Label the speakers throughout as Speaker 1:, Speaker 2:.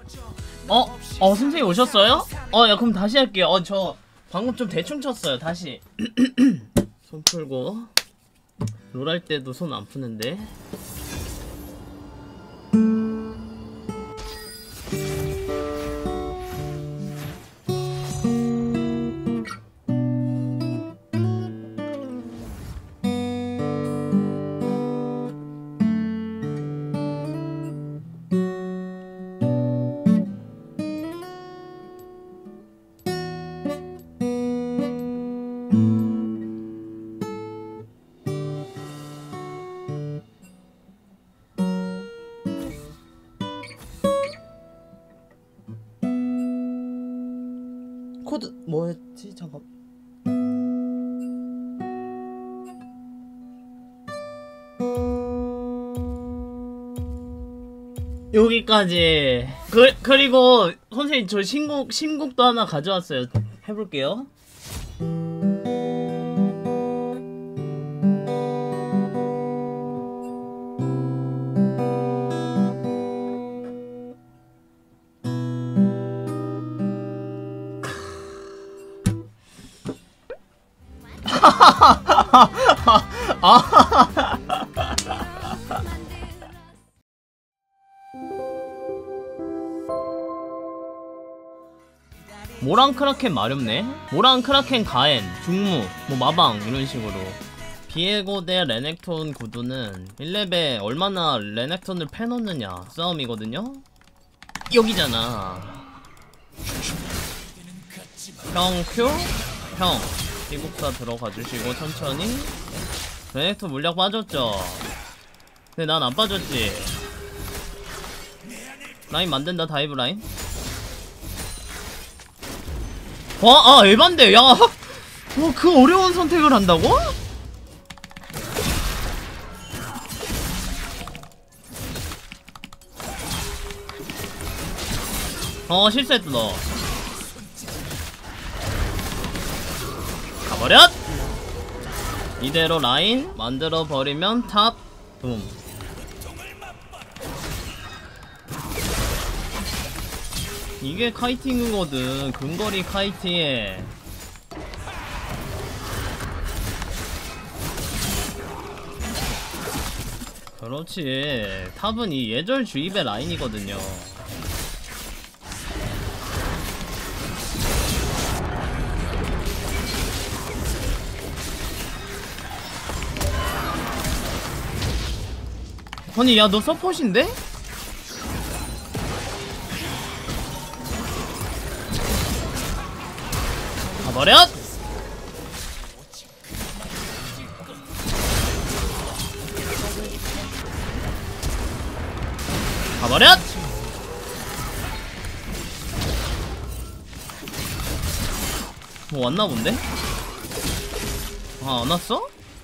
Speaker 1: 선생님 오셨어요? 야 그럼 다시 할게요. 저 방금 좀 대충 쳤어요. 다시 손 풀고. 롤 할 때도 손 안 푸는데. 코드 뭐였지? 잠깐. 여기까지. 그리고 선생님 저 신곡도 하나 가져왔어요. 해볼게요. 모랑 크라켄 마렵네. 모랑 크라켄 가엔 중무 뭐 마방 이런식으로. 비에고 대 레넥톤 구두는 1렙에 얼마나 레넥톤을 패놓느냐 싸움이거든요. 여기잖아. 형 큐? 형 피국사 들어가주시고 천천히. 레넥톤 물약 빠졌죠? 근데 난 안 빠졌지. 라인 만든다. 다이브 라인. 와, 에반데. 야, 그 어려운 선택을 한다고? 실수했다 너. 가버렸! 이대로 라인 만들어버리면 탑 붐. 이게 카이팅이거든. 근거리 카이팅에. 그렇지. 탑은 이 예절 주입의 라인이거든요. 아니 야 너 서폿인데? 가버렸! 가버렸! 뭐 왔나 본데? 안 왔어?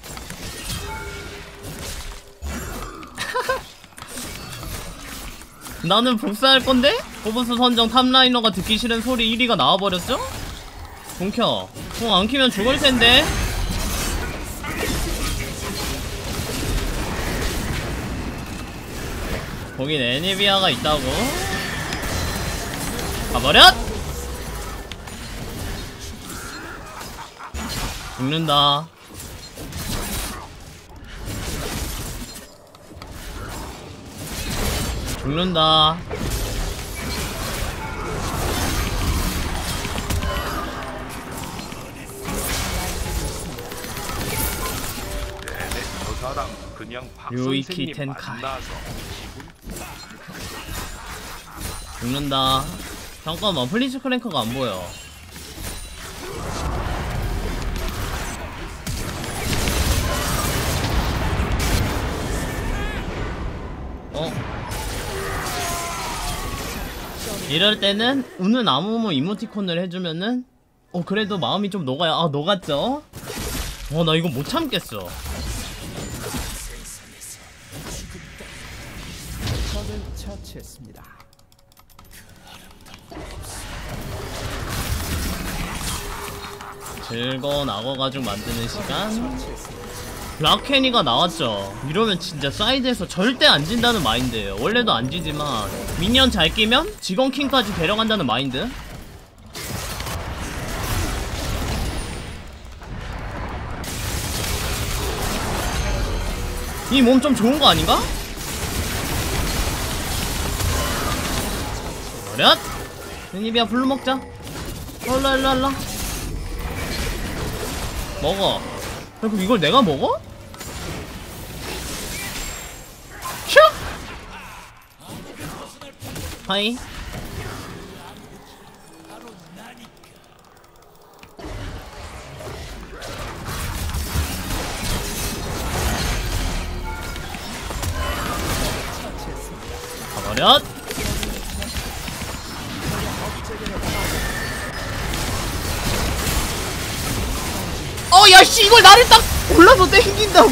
Speaker 1: 나는 복사할 건데? 포브스 선정 탑라이너가 듣기 싫은 소리 1위가 나와버렸죠? 공 켜. 공 안 키면 죽을 텐데. 거긴 애니비아가 있다고? 가버렸! 죽는다. 죽는다. 류이키 텐카이. 죽는다. 잠깐만 플리츠 크랭크가 안 보여. 이럴 때는 우는 아무무 이모티콘을 해주면은 그래도 마음이 좀 녹아요. 녹았죠? 나 이거 못 참겠어. 적을 처치했습니다. 즐거운 악어 가죽 만드는 시간. 라케니가 나왔죠. 이러면 진짜 사이드에서 절대 안 진다는 마인드예요. 원래도 안 지지만 미니언 잘 끼면 직원킹까지 데려간다는 마인드. 이 몸 좀 좋은 거 아닌가? 어렷! 유니비야 블루 먹자. 일로 먹어. 그럼 이걸 내가 먹어? 슈! 하이. 가버렸! 야씨 이걸 나를 딱 골라서 땡긴다고?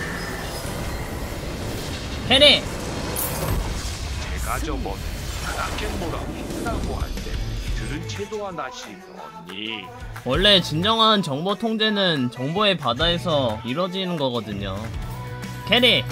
Speaker 1: 해내.
Speaker 2: 제가 저번 크라켄보라 힘나고 할 때 들은 채도 하나씩 언니.
Speaker 1: 원래 진정한 정보 통제는 정보의 바다에서 이루어지는 거거든요. 캐리.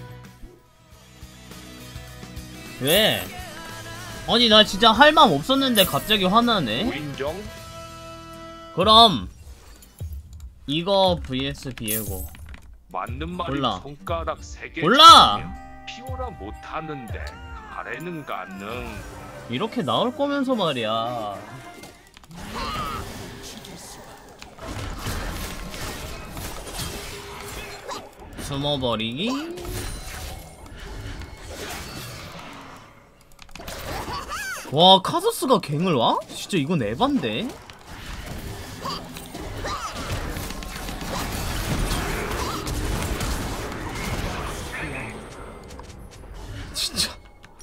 Speaker 1: 왜? 아니 나 진짜 할 맘 없었는데 갑자기 화나네.
Speaker 2: 인정?
Speaker 1: 그럼 이거 vs 비에고
Speaker 2: 맞는 말이
Speaker 1: 골라.
Speaker 2: 손가락 3개
Speaker 1: 골라!
Speaker 2: 피오라 못하는데 가래는 가능.
Speaker 1: 이렇게 나올 거면서 말이야. 숨어버리기. 와 카서스가 갱을 와? 진짜 이건 에반데? 진짜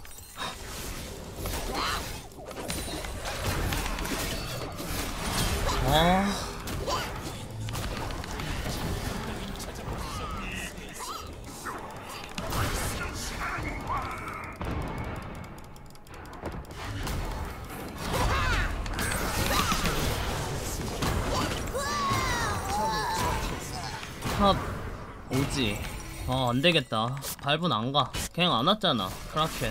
Speaker 1: 아 탑 오지. 아 안되겠다. 발분 안가. 갱 안 왔잖아 크라켄.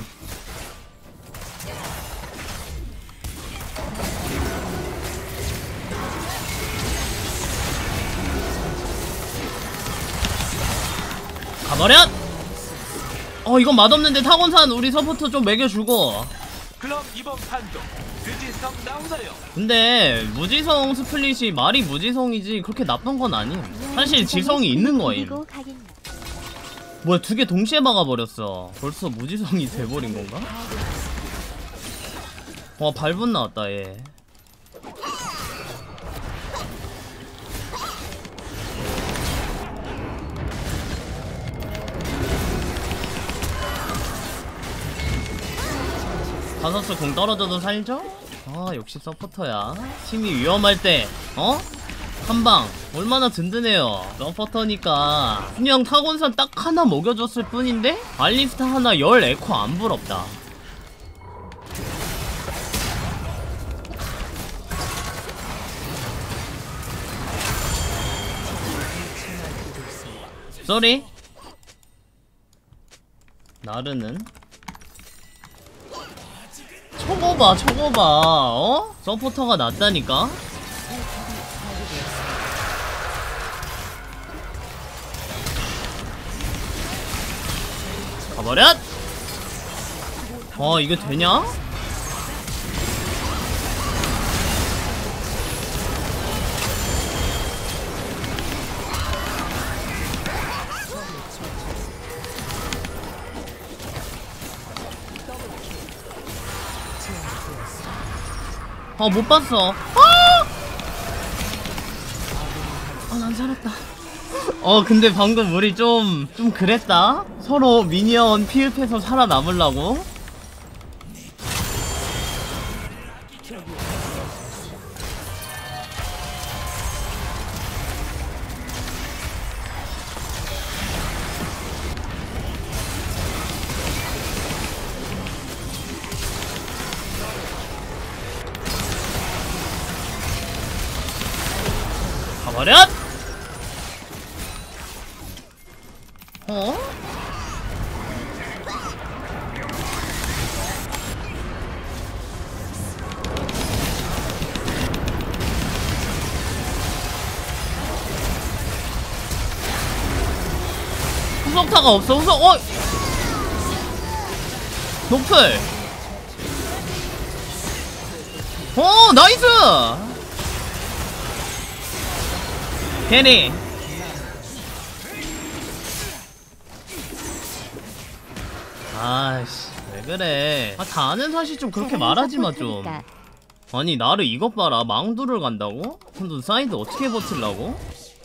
Speaker 1: 가버렸! 이건 맛없는데 타곤산 우리 서포터 좀 먹여주고.
Speaker 2: 그럼 이번 판도 그지성 나오나요?
Speaker 1: 근데 무지성 스플릿이 말이 무지성이지 그렇게 나쁜 건 아님. 사실 지성이 있는 거임. 뭐야 두 개 동시에 막아버렸어. 벌써 무지성이 돼버린 건가? 와 발분 나왔다 얘. 가서스 공 떨어져도 살죠? 아 역시 서포터야. 팀이 위험할 때 한방 얼마나 든든해요. 서포터니까 그냥 타곤산 딱 하나 먹여줬을 뿐인데 알리스타 하나 10 에코 안 부럽다. 쏘리. 나르는 저거 봐 서포터가 낫다니까. 가버렸! 이게 되냐? 못 봤어. 난 살았다. 근데 방금 우리 좀 그랬다? 서로 미니언 피흡해서 살아남으려고? 가버렸! 후속타가 없어. 노플. 나이스. 캐리. 아이씨 왜 그래. 다 아는 사실 좀 그렇게 말하지마 좀. 아니 나를 이것 봐라. 망두를 간다고? 그럼 사이드 어떻게 버틸라고?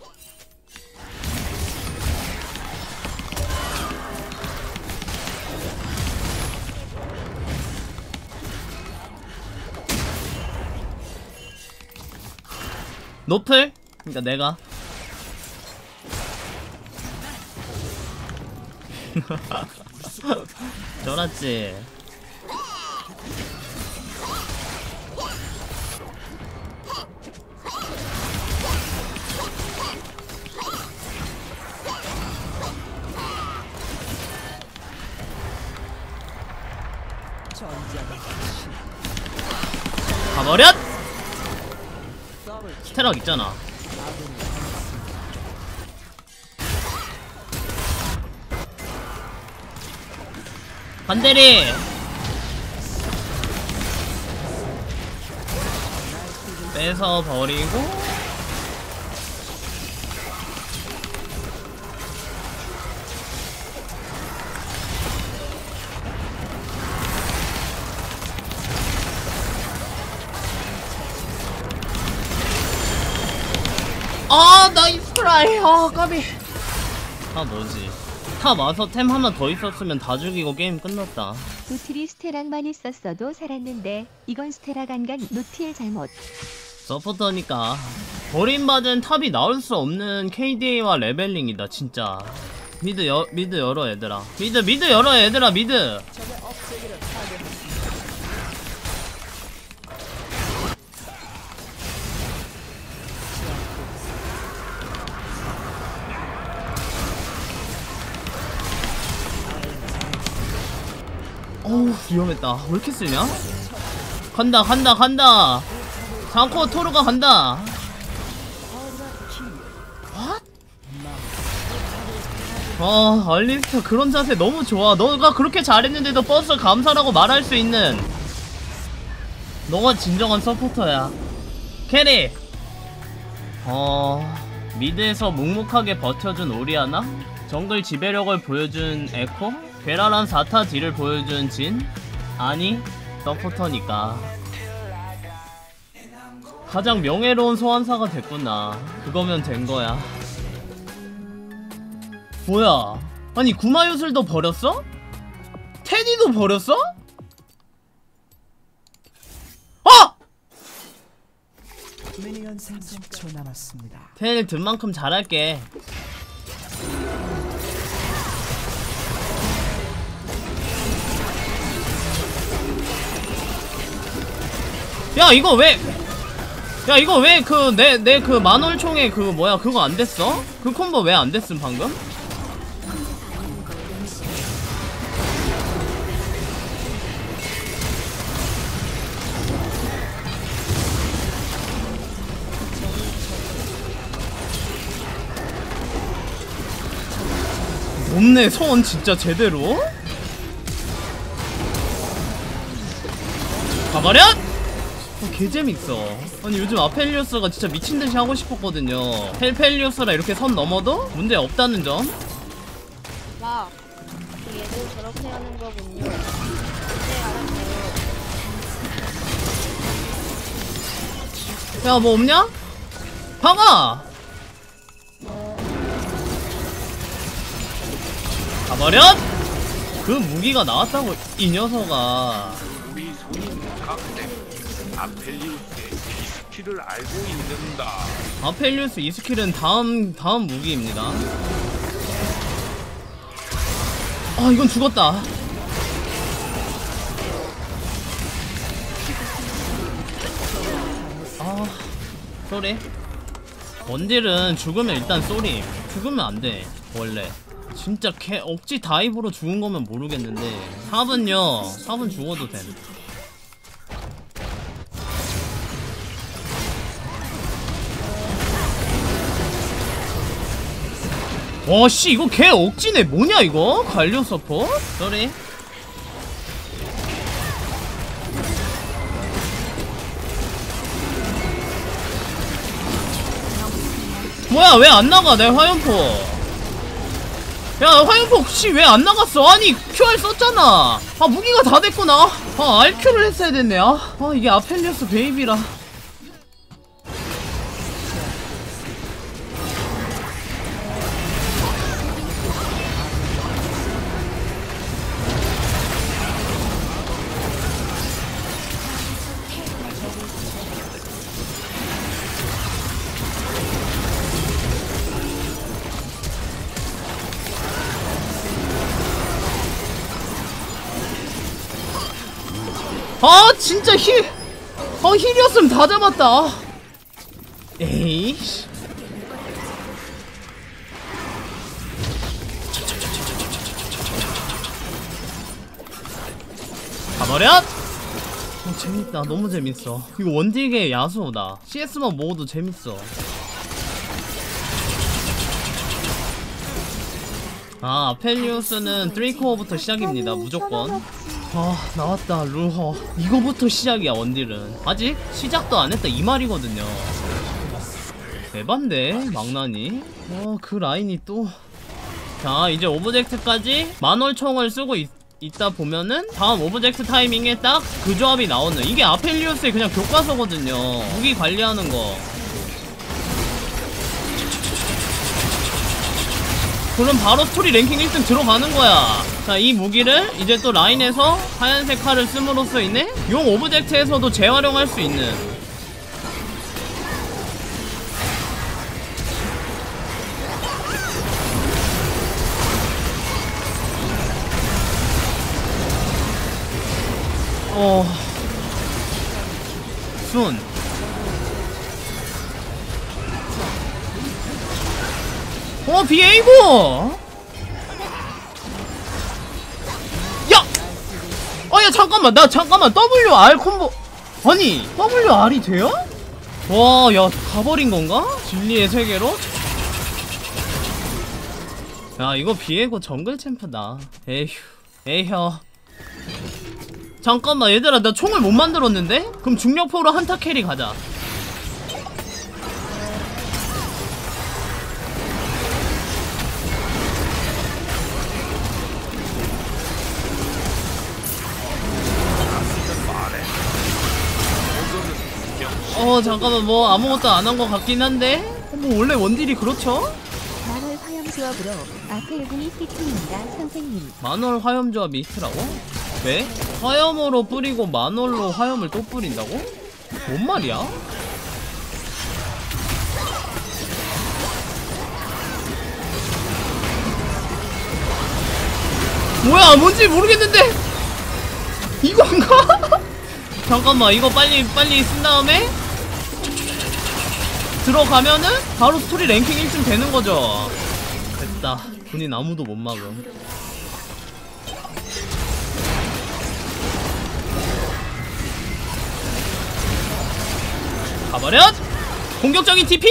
Speaker 1: 노플? 그니까 내가 쫄았지. 가버렸! 스테락 있잖아. 반대리 뺏어 버리고. 나이스 트라이. 까비. 뭐지? 탑 와서 템 하나 더 있었으면 다 죽이고 게임 끝났다.
Speaker 3: 노틸이 스테락만 있었어도 살았는데 이건 스테락 안간 노틸 잘못.
Speaker 1: 서포터니까. 버림받은 탑이 나올 수 없는 KDA와 레벨링이다 진짜. 미드 열어 얘들아. 미드 열어 얘들아. 미드. 어우 위험했다. 왜 이렇게 쓰냐? 간다. 장코 토르가 간다. 알리스타 그런 자세 너무 좋아. 너가 그렇게 잘했는데도 버스 감사라고 말할 수 있는 너가 진정한 서포터야. 캐리. 미드에서 묵묵하게 버텨준 오리아나, 정글 지배력을 보여준 에코, 괴랄한 4타 딜을 보여준 진? 아니 서포터니까. 가장 명예로운 소환사가 됐구나. 그거면 된거야. 뭐야, 아니 구마유술도 버렸어? 테디도 버렸어?
Speaker 4: 미니언 생성 10초 남았습니다.
Speaker 1: 테디 든 만큼 잘할게. 야 이거 왜 그 내 그 만월총에 그 뭐야 그거 안 됐어? 그 콤보 왜 안 됐음 방금? 없네 선 진짜 제대로. 가버렸! 개재밌어. 아니 요즘 아펠리오스가 진짜 미친듯이 하고 싶었거든요. 헬펠리오스라 이렇게 선 넘어도 문제 없다는 점.
Speaker 5: 와, 얘도 저렇게 하는 거군요. 네, 알았어요.
Speaker 1: 야 뭐 없냐? 박아! 가버렸! 그 무기가 나왔다고 이 녀석아.
Speaker 2: 우리 손님 각대 아펠리우스의 이 스킬을 알고 있는다.
Speaker 1: 아펠리우스 이 스킬은 다음 무기입니다. 이건 죽었다. 쏘리. 원딜은 죽으면 일단 쏘리. 죽으면 안돼 원래. 진짜 억지 다이브로 죽은 거면 모르겠는데 탑은요, 탑은 죽어도 됨. 와씨 이거 개 억지네. 뭐냐 이거? 갈리오 서포? 쏘리. 뭐야 왜 안 나가 내 화염포. 야 화염포 씨 왜 안 나갔어. 아니 QR 썼잖아. 아 무기가 다 됐구나. 아 RQ를 했어야 됐네. 아 이게 아펠리오스 베이비라. 아 진짜 힐이었으면 다 잡았다. 에이씨. 가버렸! 재밌다. 너무 재밌어. 이거 원딜계 야수다. CS만 먹어도 재밌어. 아 아펠리우스는 드레이코어부터 시작입니다. 무조건. 아 나왔다 루허. 이거부터 시작이야 원딜은. 아직 시작도 안했다 이 말이거든요. 대반데 망나니. 그 라인이 또. 자 이제 오브젝트까지 만월총을 쓰고 있다 보면은 다음 오브젝트 타이밍에 딱 그 조합이 나오는. 이게 아펠리우스의 그냥 교과서거든요. 무기 관리하는 거. 그럼 바로 스토리 랭킹 1등 들어가는 거야. 자, 이 무기를 이제 또 라인에서 하얀색 칼을 씀으로써 인해 용 오브젝트에서도 재활용할 수 있는. 순. 비에이고! 야! 야, 잠깐만. WR 콤보. 아니, WR이 돼요? 와, 야, 가버린 건가? 진리의 세계로? 야, 이거 비에고 정글 챔프다. 에휴. 잠깐만, 얘들아, 나 총을 못 만들었는데? 그럼 중력포로 한타 캐리 가자. 잠깐만, 뭐 아무것도 안 한 것 같긴 한데? 뭐 원래 원딜이 그렇죠?
Speaker 3: 만월 화염조합으로 아펠군이 히트입니다 선생님.
Speaker 1: 만월 화염조합이 히트라고? 왜? 화염으로 뿌리고 만월로 화염을 또 뿌린다고? 뭔 말이야? 뭐야, 뭔지 모르겠는데? 이건가? 잠깐만, 이거 빨리 쓴 다음에 들어가면은 바로 스토리 랭킹 1등 되는 거죠. 됐다. 본인 아무도 못 막음. 가버렸! 공격적인 TP?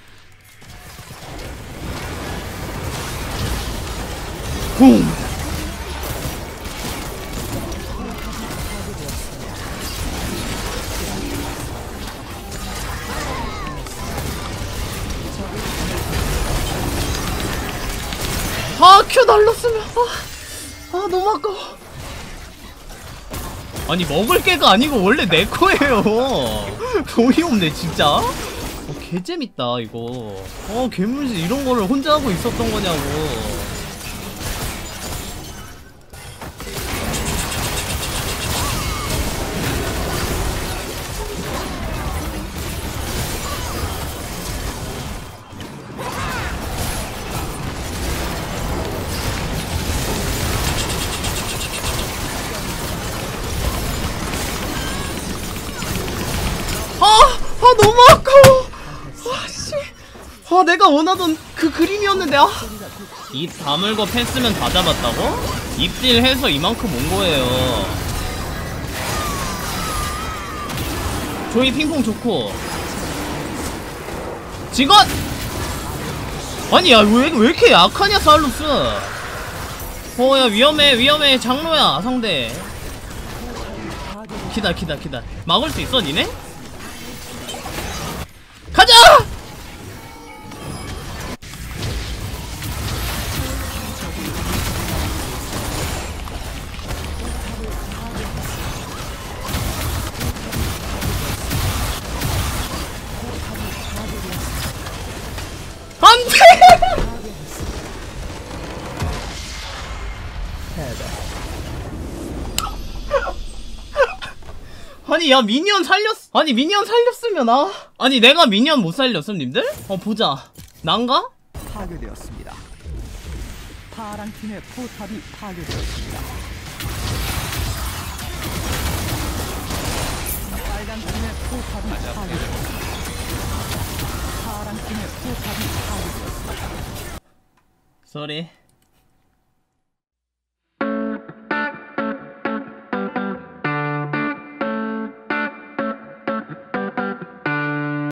Speaker 1: 쿵! 큐 날랐으면. 너무 아까워. 아니, 먹을 게가 아니고 원래 내 거예요. 어이없네 진짜. 개재밌다 이거. 괴물지 이런 거를 혼자 하고 있었던 거냐고. 너무 아까워. 씨. 내가 원하던 그 그림이었는데. 입 다물고 패스면 다 잡았다고? 입질해서 이만큼 온 거예요. 조이 핑퐁 좋고. 직원! 아니 야 왜 이렇게 약하냐 살루스. 야 위험해 장로야 상대. 기다 막을 수 있어 니네? 가자! 안돼! 아니 야 미니언 살렸으면 아니 내가 미니언 못 살렸음 님들? 보자 난가?
Speaker 4: 파괴되었습니다. 파랑 팀의 포탑이 파괴되었습니다. 빨간 팀의 포탑이 파괴되었습니다. 파랑 팀의 포탑이 파괴되었습니다.
Speaker 1: 쏘리